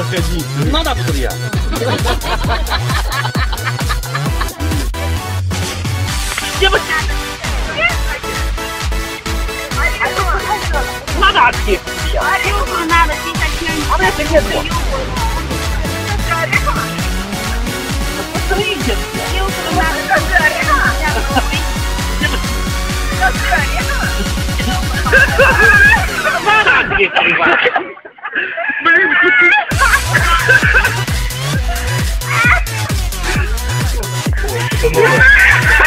подходи. Надо быстрее. Надо отъехать. Ореху надо пить. А мне это нет. Посмотрите. Надо отъехать. Блин, ой, это новое.